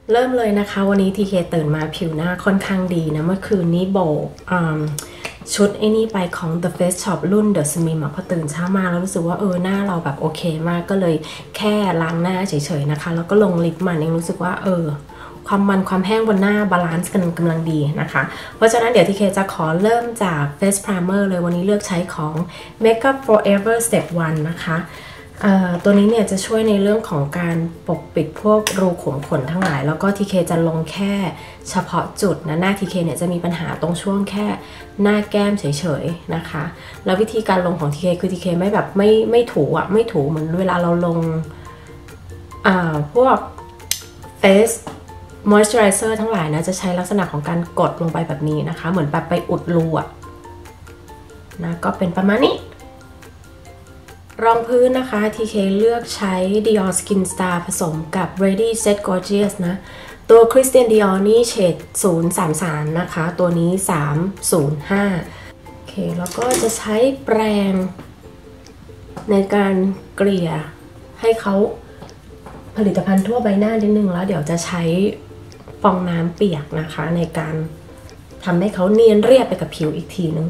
เริ่มเลยนะคะวันนี้ทีเคตื่นมาผิวหน้าค่อนข้างดีนะเมื่อคืนนี้โบกชุดไอ้นี่ไปของ The Face Shop รุ่น The Slim พอตื่นเช้ามาแล้วรู้สึกว่าหน้าเราแบบโอเคมากก็เลยแค่ล้างหน้าเฉยๆนะคะแล้วก็ลงลิปมันเองรู้สึกว่าความมันความแห้งบนหน้าบาลานซ์กันกำลังดีนะคะเพราะฉะนั้นเดี๋ยวทีเคจะขอเริ่มจาก Face Primer เลยวันนี้เลือกใช้ของ Makeup Forever Step 1 นะคะตัวนี้เนี่ยจะช่วยในเรื่องของการปกปิดพวกรูขุมขนทั้งหลายแล้วก็ทีเคจะลงแค่เฉพาะจุดนะหน้าทีเคเนี่ยจะมีปัญหาตรงช่วงแค่หน้าแก้มเฉยๆนะคะแล้ววิธีการลงของทีเคคือทีเคไม่แบบไม่ถูเหมือนเวลาเราลงพวก Face Moisturizer ทั้งหลายนะจะใช้ลักษณะของการกดลงไปแบบนี้นะคะเหมือนแบบไปอุดรูนะก็เป็นประมาณนี้รองพื้นนะคะ TK เลือกใช้ Dior Skin Star ผสมกับ Ready Set Gorgeous นะตัว Christian Dior นี่เฉด033นะคะตัวนี้305โอเคแล้วก็จะใช้แปรงในการเกลี่ยให้เขาผลิตภัณฑ์ทั่วใบหน้านิดนึงแล้วเดี๋ยวจะใช้ฟองน้ำเปียกนะคะในการทำให้เขาเนียนเรียบไปกับผิวอีกทีนึง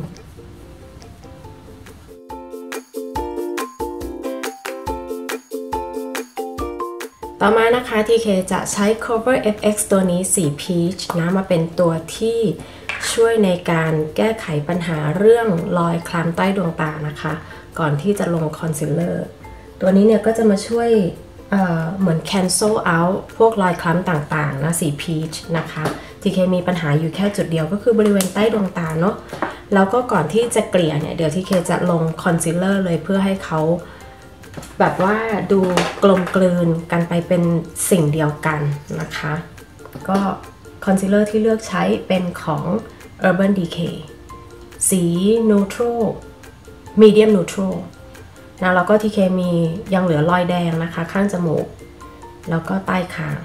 ต่อมานะคะ TK จะใช้ Cover FX ตัวนี้สี Peach นะมาเป็นตัวที่ช่วยในการแก้ไขปัญหาเรื่องรอยคล้ำใต้ดวงตานะคะก่อนที่จะลงคอนซีลเลอร์ตัวนี้เนี่ยก็จะมาช่วยเหมือน cancel out พวกรอยคล้ำต่างๆนะสี Peach นะคะ TK มีปัญหาอยู่แค่จุดเดียวก็คือบริเวณใต้ดวงตาเนาะแล้วก็ก่อนที่จะเกลี่ยเนี่ยเดี๋ยว TK จะลงคอนซีลเลอร์เลยเพื่อให้เขาแบบว่าดูกลมกลืนกันไปเป็นสิ่งเดียวกันนะคะก็คอนซีลเลอร์ที่เลือกใช้เป็นของ Urban Decay สี Neutral Medium Neutral นะแล้วก็ที่เคมียังเหลือรอยแดงนะคะข้างจมูกแล้วก็ใต้คาง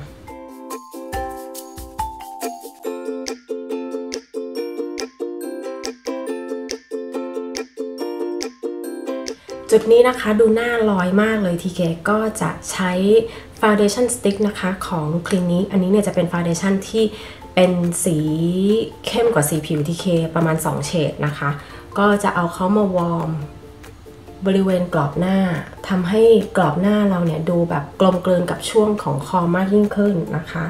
จุดนี้นะคะดูหน้าลอยมากเลยทีเคก็จะใช้ Foundation Stick นะคะของ Clinique อันนี้เนี่ยจะเป็น Foundation ที่เป็นสีเข้มกว่าสีผิวทีเคประมาณ2เฉดนะคะก็จะเอาเขามาวอร์มบริเวณกรอบหน้าทำให้กรอบหน้าเราเนี่ยดูแบบกลมกลืนกับช่วงของคอมากยิ่งขึ้นนะคะ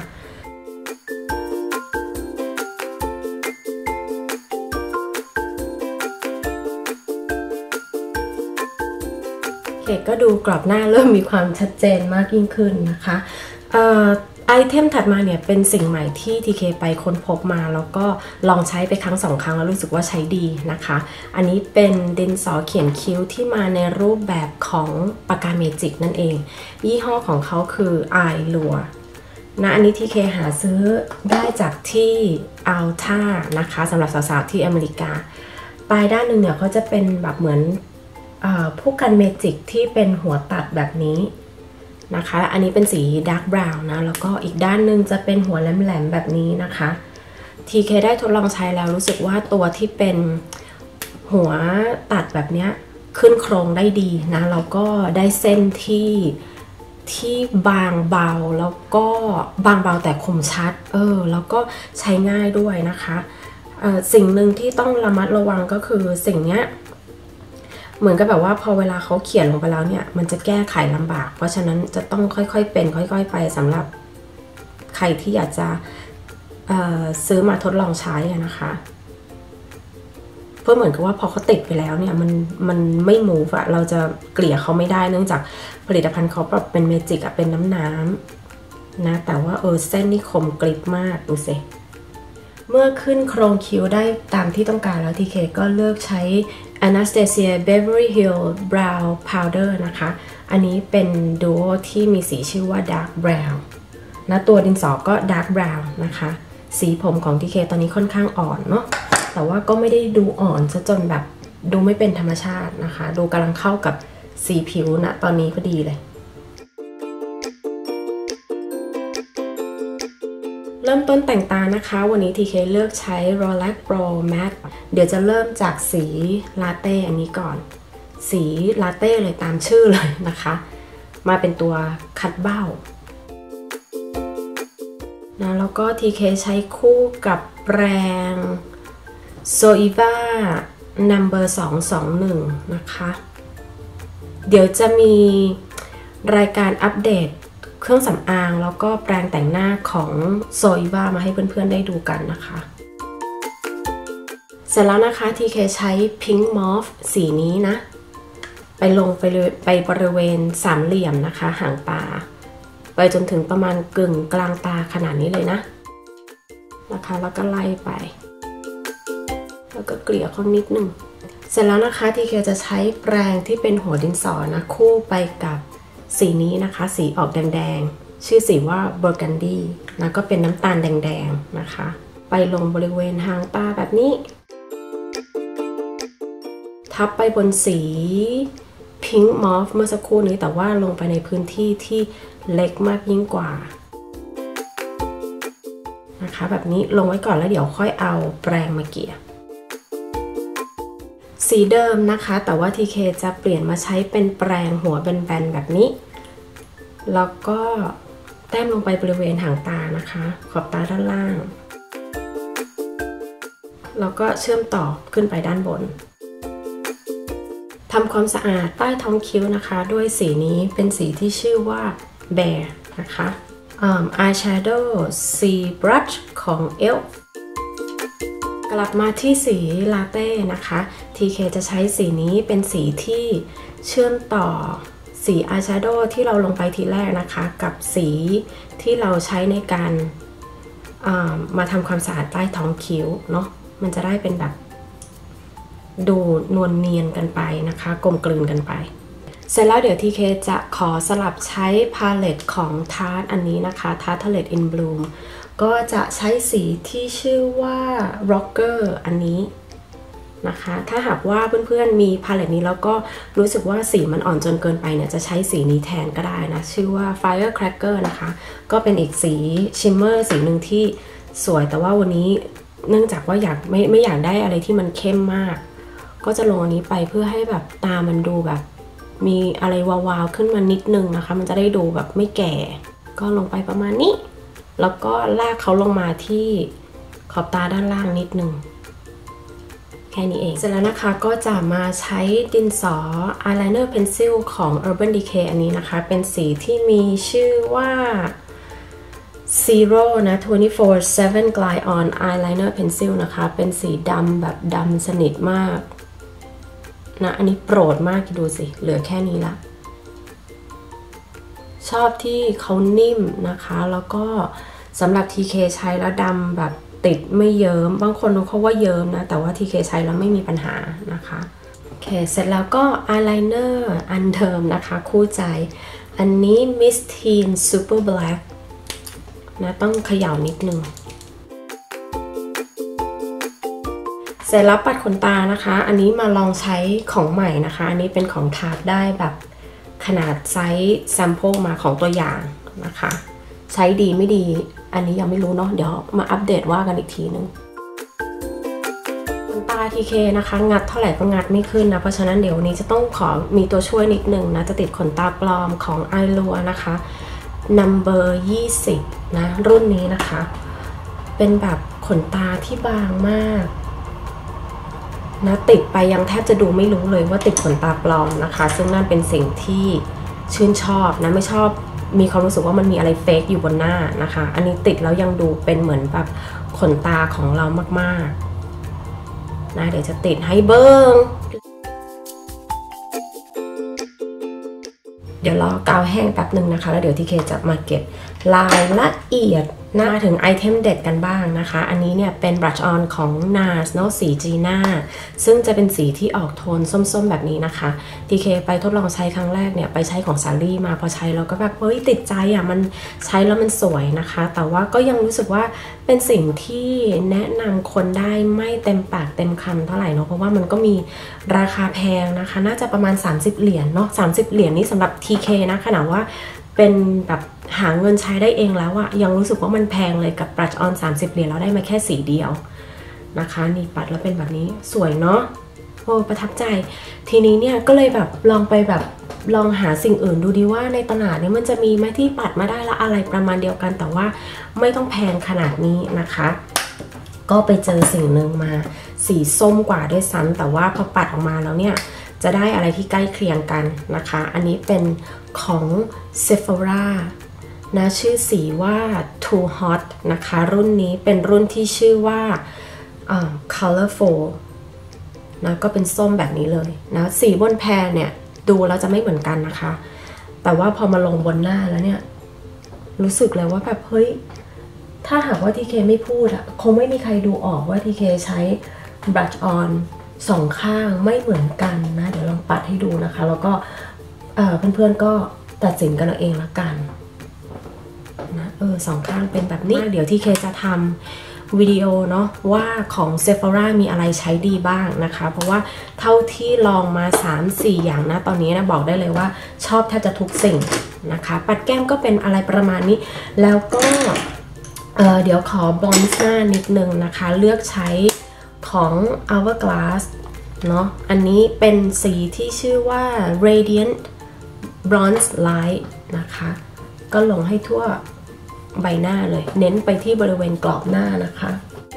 ก็ดูกรอบหน้าเริ่มมีความชัดเจนมากยิ่งขึ้นนะคะไอเทมถัดมาเนี่ยเป็นสิ่งใหม่ที่ TK ไปค้นพบมาแล้วก็ลองใช้ไปครั้ง2 ครั้งแล้วรู้สึกว่าใช้ดีนะคะอันนี้เป็นดินสอเขียนคิ้วที่มาในรูปแบบของปากกาเมจิกนั่นเองยี่ห้อของเขาคือไอลัวนะอันนี้ TK หาซื้อได้จากที่อัลท่านะคะสำหรับสาวๆที่อเมริกาปลายด้านหนึ่งเนี่ยเขาจะเป็นแบบเหมือนผู้กันเมจิกที่เป็นหัวตัดแบบนี้นะคะอันนี้เป็นสีดาร์กบราวน์นะแล้วก็อีกด้านหนึ่งจะเป็นหัวแหลมๆแบบนี้นะคะ TK ได้ทดลองใช้แล้วรู้สึกว่าตัวที่เป็นหัวตัดแบบนี้ขึ้นโครงได้ดีนะแล้วก็ได้เส้นที่บางเบาแล้วก็บางเบาแต่คมชัดแล้วก็ใช้ง่ายด้วยนะคะสิ่งหนึ่งที่ต้องระมัดระวังก็คือสิ่งนี้เหมือนกับแบบว่าพอเวลาเขาเขียนลงไปแล้วเนี่ยมันจะแก้ไขลำบากเพราะฉะนั้นจะต้องค่อยๆเป็นค่อยๆไปสำหรับใครที่อยากจะซื้อมาทดลองใช้นะคะเพื่อเหมือนกับว่าพอเขาติดไปแล้วเนี่ยมันไม่มูฟอะเราจะเกลี่ยเขาไม่ได้เนื่องจากผลิตภัณฑ์เขาแบบเป็นเมจิกอะเป็นน้ำนะแต่ว่าเส้นนี่คมกริบมากดูสิเมื่อขึ้นโครงคิ้วได้ตามที่ต้องการแล้วทีเคก็เลือกใช้ Anastasia Beverly Hills Brow Powder นะคะอันนี้เป็นดูโอที่มีสีชื่อว่า Dark Brown นะตัวดินสอก็ Dark Brown นะคะสีผมของทีเคตอนนี้ค่อนข้างอ่อนเนาะแต่ว่าก็ไม่ได้ดูอ่อนซะจนแบบดูไม่เป็นธรรมชาตินะคะดูกำลังเข้ากับสีผิวนะตอนนี้พอดีเลยเริ่มต้นแต่งตานะคะวันนี้ TK เลือกใช้ Rolex Pro Matte เดี๋ยวจะเริ่มจากสีลาเต้อันนี้ก่อนสีลาเต้เลยตามชื่อเลยนะคะมาเป็นตัวคัดเบ้านะแล้วก็ TK ใช้คู่กับแปรง Zoeva Number 221นะคะเดี๋ยวจะมีรายการอัปเดตเครื่องสำอางแล้วก็แปรงแต่งหน้าของ Zoeva มาให้เพื่อนๆได้ดูกันนะคะเสร็จแล้วนะคะ TK ใช้ Pink Mauve สีนี้นะไปลงไปบริเวณสามเหลี่ยมนะคะหางตาไปจนถึงประมาณกึ่งกลางตาขนาดนี้เลยนะคะแล้วก็ไล่ไปแล้วก็เกลี่ยเขานิดนึงเสร็จแล้วนะคะทีเคจะใช้แปรงที่เป็นหัวดินสอนะคู่ไปกับสีนี้นะคะสีออกแดงๆชื่อสีว่า Burgundy นะก็เป็นน้ำตาลแดงๆนะคะไปลงบริเวณหางตาแบบนี้ทับไปบนสี Pink Mauve เมื่อสักครู่นี้แต่ว่าลงไปในพื้นที่ที่เล็กมากยิ่งกว่านะคะแบบนี้ลงไว้ก่อนแล้วเดี๋ยวค่อยเอาแปรงมาเกลี่ยสีเดิมนะคะแต่ว่า TK จะเปลี่ยนมาใช้เป็นแปรงหัวแบนๆแบบนี้แล้วก็แต้มลงไปบริเวณหางตานะคะขอบตาด้านล่างแล้วก็เชื่อมต่อขึ้นไปด้านบนทำความสะอาดใต้ท้องคิ้วนะคะด้วยสีนี้เป็นสีที่ชื่อว่า Bear นะคะeyeshadow Sea Brush ของ ELF กลับมาที่สีลาเต้นะคะ TK จะใช้สีนี้เป็นสีที่เชื่อมต่อสี eyeshadow ที่เราลงไปทีแรกนะคะกับสีที่เราใช้ในการมาทำความสะอาดใต้ท้องคิ้วเนาะมันจะได้เป็นแบบดูนวลเนียนกันไปนะคะกลมกลืนกันไปเสร็จแล้วเดี๋ยว TK จะขอสลับใช้พาเลตของ Tarte อันนี้นะคะ Tarte Palette in Bloom ก็จะใช้สีที่ชื่อว่า Rocker อันนี้นะคะถ้าหากว่าเพื่อนๆมีพาเลตนี้แล้วก็รู้สึกว่าสีมันอ่อนจนเกินไปเนี่ยจะใช้สีนี้แทนก็ได้นะชื่อว่า Firecracker นะคะก็เป็นอีกสีชิมเมอร์สีหนึ่งที่สวยแต่ว่าวันนี้เนื่องจากว่าไม่อยากได้อะไรที่มันเข้มมากก็จะลงอันนี้ไปเพื่อให้แบบตามันดูแบบมีอะไรวาวๆขึ้นมานิดนึงนะคะมันจะได้ดูแบบไม่แก่ก็ลงไปประมาณนี้แล้วก็ลากเขาลงมาที่ขอบตาด้านล่างนิดนึงแค่นี้เองเสร็จแล้วนะคะก็จะมาใช้ดินสอ eyeliner pencil ของ Urban Decay อันนี้นะคะเป็นสีที่มีชื่อว่า Zero นะ 24/7 Glide On Eyeliner Pencil นะคะเป็นสีดำแบบดำสนิทมากนะอันนี้โปรดมากดูสิเหลือแค่นี้ละชอบที่เขานิ่มนะคะแล้วก็สำหรับ TK ใช้แล้วดำแบบติดไม่เยิ้มบางคนเขาว่าเยิ้มนะแต่ว่า TK ใช้แล้วไม่มีปัญหานะคะโอเคเสร็จแล้วก็อายไลเนอร์อันเดิมนะคะคู่ใจอันนี้ Miss Teen Super Black นะต้องเขย่านิดนึงเสร็จแล้วปัดขนตานะคะอันนี้มาลองใช้ของใหม่นะคะอันนี้เป็นของTarteได้แบบขนาดไซส์แซมเปิลมาของตัวอย่างนะคะใช้ดีไม่ดีอันนี้ยังไม่รู้เนาะเดี๋ยวมาอัปเดตว่ากันอีกทีนึงขนตา TK นะคะงัดเท่าไหร่ก็งัดไม่ขึ้นนะเพราะฉะนั้นเดี๋ยวนี้จะต้องขอมีตัวช่วยนิดนึงนะจะติดขนตาปลอมของ Allure นะคะ Number 20นะรุ่นนี้นะคะเป็นแบบขนตาที่บางมากนะติดไปยังแทบจะดูไม่รู้เลยว่าติดขนตาปลอมนะคะซึ่งนั่นเป็นสิ่งที่ชื่นชอบนะไม่ชอบมีความรู้สึกว่ามันมีอะไรเฟกอยู่บนหน้านะคะอันนี้ติดแล้วยังดูเป็นเหมือนแบบขนตาของเรามากๆนะเดี๋ยวจะติดให้เบิ้งเดี๋ยวรอกาวแห้งแป๊บหนึ่งนะคะแล้วเดี๋ยวที่เคจะมาเก็บลายละเอียดมาถึงไอเทมเด็ดกันบ้างนะคะอันนี้เนี่ยเป็น brush on ของ NARS เนาะสี Gina ซึ่งจะเป็นสีที่ออกโทนส้มๆแบบนี้นะคะ TK ไปทดลองใช้ครั้งแรกเนี่ยไปใช้ของซารี่มาพอใช้แล้วก็แบบเฮ้ยติดใจอ่ะมันใช้แล้วมันสวยนะคะแต่ว่าก็ยังรู้สึกว่าเป็นสิ่งที่แนะนำคนได้ไม่เต็มปากเต็มคำเท่าไหร่เนาะเพราะว่ามันก็มีราคาแพงนะคะน่าจะประมาณ30 เหรียญเนาะ30 เหรียญนี่สำหรับ TK นะขนาดว่าเป็นแบบหาเงินใช้ได้เองแล้วอะยังรู้สึกว่ามันแพงเลยกับ brush on 30 เหรียญแล้วได้มาแค่สีเดียวนะคะนี่ปัดแล้วเป็นแบบนี้สวยเนาะโอ้ประทับใจทีนี้เนี่ยก็เลยแบบลองไปแบบลองหาสิ่งอื่นดูดีว่าในตลาดเนี่ยมันจะมีไหมที่ปัดมาได้ละอะไรประมาณเดียวกันแต่ว่าไม่ต้องแพงขนาดนี้นะคะก็ไปเจอสิ่งหนึ่งมาสีส้มกว่าด้วยซ้ำแต่ว่าพอปัดออกมาแล้วเนี่ยจะได้อะไรที่ใกล้เคียงกันนะคะอันนี้เป็นของ Sephora นะชื่อสีว่า Too Hot นะคะรุ่นนี้เป็นรุ่นที่ชื่อว่าColorful นะก็เป็นส้มแบบนี้เลยนะสีบนแพรเนี่ยดูแล้วจะไม่เหมือนกันนะคะแต่ว่าพอมาลงบนหน้าแล้วเนี่ยรู้สึกเลยว่าแบบเฮ้ยถ้าหากว่าทีเคไม่พูดอะคงไม่มีใครดูออกว่าทีเคใช้ brush on สองข้างไม่เหมือนกันนะเดี๋ยวลองปัดให้ดูนะคะแล้วก็เพื่อนๆก็ตัดสินกันเอาเองละกันนะสองข้างเป็นแบบนี้เดี๋ยวทีเคจะทำวิดีโอเนาะว่าของ Sephora มีอะไรใช้ดีบ้างนะคะเพราะว่าเท่าที่ลองมา 3-4 อย่างนะตอนนี้นะบอกได้เลยว่าชอบแทบจะทุกสิ่งนะคะปัดแก้มก็เป็นอะไรประมาณนี้แล้วก็เดี๋ยวขอบลอนซ์หน้านิดนึงนะคะเลือกใช้ของ Hourglass เนาะอันนี้เป็นสีที่ชื่อว่า Radiant Bronze Light นะคะก็ลงให้ทั่วใบหน้าเลยเน้นไปที่บริเวณกรอบหน้านะคะ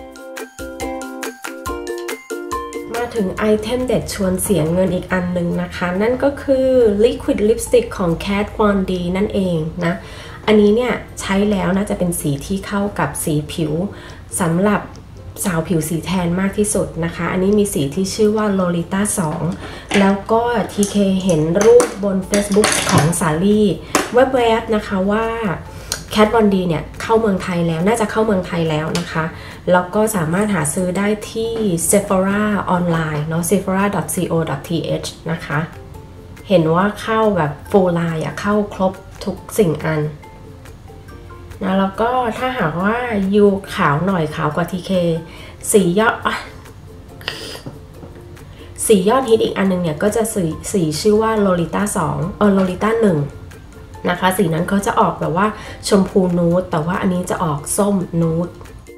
มาถึงไอเทมเด็ดชวนเสียเงินอีกอันหนึ่งนะคะนั่นก็คือ Liquid Lipstick ของ Kat Von D นั่นเองนะอันนี้เนี่ยใช้แล้วน่าจะเป็นสีที่เข้ากับสีผิวสำหรับสาวผิวสีแทนมากที่สุดนะคะอันนี้มีสีที่ชื่อว่า Lolita 2แล้วก็ TK เห็นรูปบน Facebook ของสาลี่แวบๆนะคะว่าKat Von D เนี่ยเข้าเมืองไทยแล้วน่าจะเข้าเมืองไทยแล้วนะคะแล้วก็สามารถหาซื้อได้ที่ Sephora ออนไลน์เนาะ sephora.co.th นะคะเห็นว่าเข้าแบบ full line อะเข้าครบทุกสิ่งอันนะแล้วก็ถ้าหากว่ายูขาวหน่อยขาวกว่า TK สียอดฮิตอีกอันนึงเนี่ยก็จะสีชื่อว่า Lolita 2 Lolita 1นะคะสีนั้นก็จะออกแบบว่าชมพูนูดแต่ว่าอันนี้จะออกส้มนูด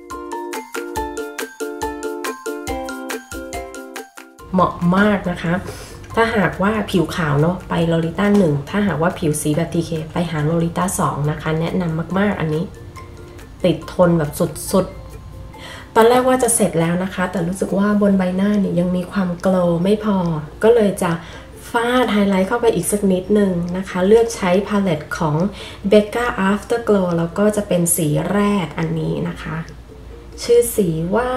เหมาะมากนะคะถ้าหากว่าผิวขาวเนาะไป Lolita 1ถ้าหากว่าผิวสีแบบ TK ไปหา Lolita 2นะคะแนะนำมากๆอันนี้ติดทนแบบสุดๆตอนแรกว่าจะเสร็จแล้วนะคะแต่รู้สึกว่าบนใบหน้าเนี่ยยังมีความโกลว์ไม่พอก็เลยจะฟาดไฮไลท์เข้าไปอีกสักนิดนึงนะคะเลือกใช้พาเลตของ Becca Afterglow แล้วก็จะเป็นสีแรกอันนี้นะคะชื่อสีว่า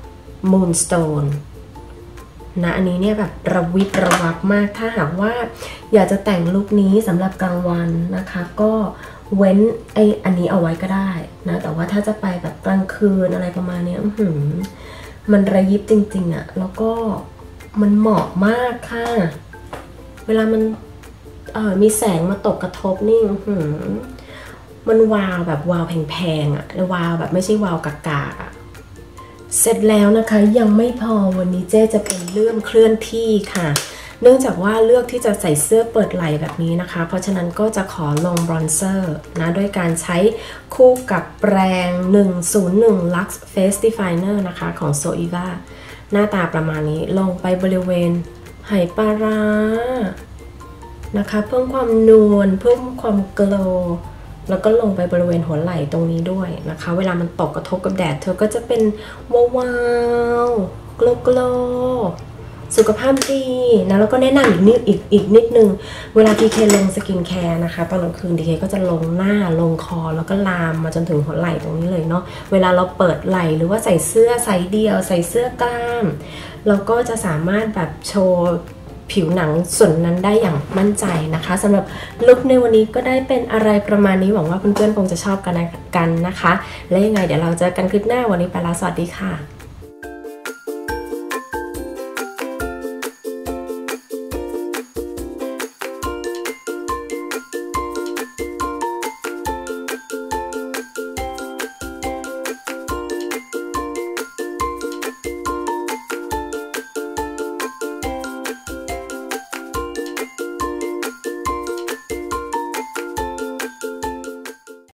Moonstone นะอันนี้เนี่ยแบบระวิดระวับมากถ้าหากว่าอยากจะแต่งลุคนี้สำหรับกลางวันนะคะก็เว้นอันนี้เอาไว้ก็ได้นะแต่ว่าถ้าจะไปแบบกลางคืนอะไรประมาณนี้มันระยิบจริงๆอะแล้วก็มันเหมาะมากค่ะเวลามันมีแสงมาตกกระทบนี่มันวาวแบบวาวแพงๆอะวาวแบบไม่ใช่วาวกากๆอะเสร็จแล้วนะคะยังไม่พอวันนี้เจ๊จะเป็นเรื่องเคลื่อนที่ค่ะเนื่องจากว่าเลือกที่จะใส่เสื้อเปิดไหล่แบบนี้นะคะเพราะฉะนั้นก็จะขอลงบรอนเซอร์นะด้วยการใช้คู่กับแปรง101 Lux Face Definer นะคะของ Zoeva หน้าตาประมาณนี้ลงไปบริเวณไหปลาร้านะคะเพิ่มความนวลเพิ่มความโกลว์แล้วก็ลงไปบริเวณหัวไหล่ตรงนี้ด้วยนะคะเวลามันตกกระทบกับแดดเธอก็จะเป็นวาวๆโกลว์สุขภาพดีนะแล้วก็แนะนำอีกนิดนึงเวลาทีเคลงสกินแคร์นะคะตอนกลางคืนทีเคก็จะลงหน้าลงคอแล้วก็ลามมาจนถึงหัวไหล่ตรงนี้เลยเนาะเวลาเราเปิดไหล่หรือว่าใส่เสื้อไซส์เดี่ยวใส่เสื้อกล้ามเราก็จะสามารถแบบโชว์ผิวหนังส่วนนั้นได้อย่างมั่นใจนะคะสำหรับลุคในวันนี้ก็ได้เป็นอะไรประมาณนี้หวังว่าเพื่อนๆคงจะชอบกันนะคะและยังไงเดี๋ยวเราเจอกันคลิปหน้าวันนี้ไปแล้วสวัสดีค่ะ